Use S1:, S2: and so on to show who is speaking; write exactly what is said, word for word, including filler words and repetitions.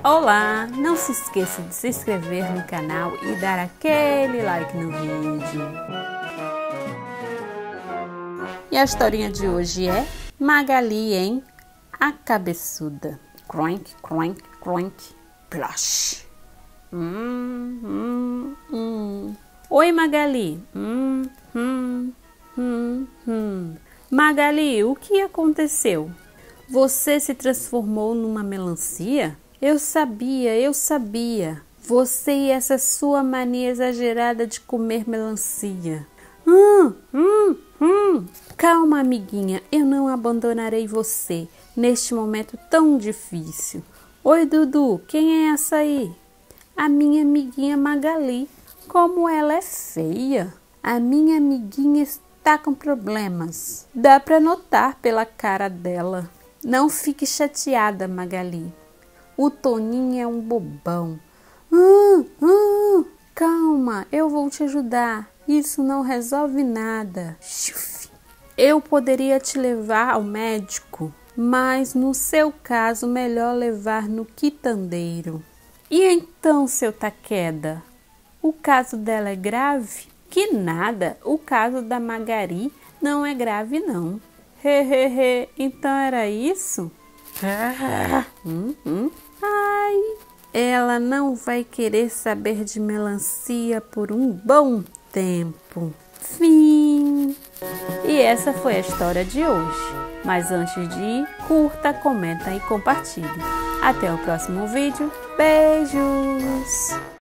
S1: Olá, não se esqueça de se inscrever no canal e dar aquele like no vídeo. E a historinha de hoje é Magali em A Cabeçuda. Croink, croink, croink, plosh. Hum, hum, hum. Oi, Magali. Hum, hum, hum, hum. Magali, o que aconteceu? Você se transformou numa melancia? Eu sabia, eu sabia. Você e essa sua mania exagerada de comer melancia. Hum, hum, hum. Calma, amiguinha, eu não abandonarei você neste momento tão difícil. Oi, Dudu, quem é essa aí? A minha amiguinha Magali. Como ela é feia. A minha amiguinha está com problemas. Dá para notar pela cara dela. Não fique chateada, Magali. O Toninho é um bobão. Ah, ah, calma, eu vou te ajudar. Isso não resolve nada. Eu poderia te levar ao médico, mas no seu caso, melhor levar no quitandeiro. E então, seu Taqueda, o caso dela é grave? Que nada, o caso da Magari não é grave não. Hehehe, então era isso? Ah, hum, hum. Ai, ela não vai querer saber de melancia por um bom tempo. Fim. E essa foi a história de hoje. Mas antes de ir, curta, comenta e compartilhe. Até o próximo vídeo. Beijos!